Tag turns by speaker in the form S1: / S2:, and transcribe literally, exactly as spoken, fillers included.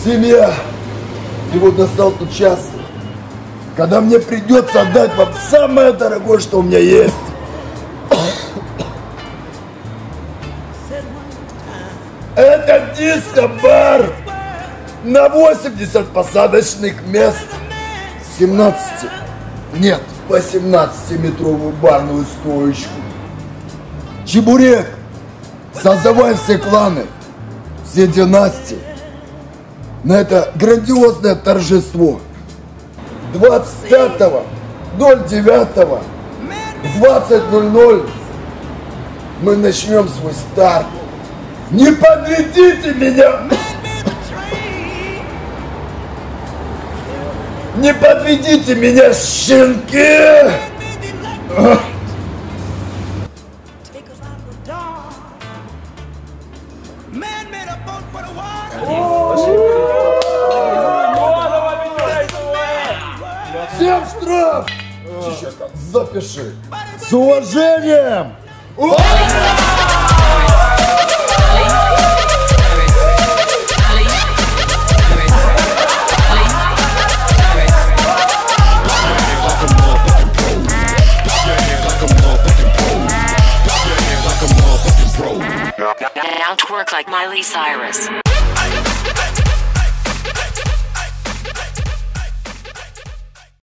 S1: семья. И вот настал тот час, когда мне придется отдать вам самое дорогое, что у меня есть. Это диско-бар на восемьдесят посадочных мест. семнадцати, нет, восемнадцатиметровую барную стоечку. Чебурек, созывай все кланы, все династии на это грандиозное торжество. двадцать пятого ноль девятого в двадцать ноль ноль мы начнем свой старт. Не подведите меня! Не подведите меня, щенки! Всем штраф! Запиши. С уважением!
S2: Now twerk like Miley Cyrus.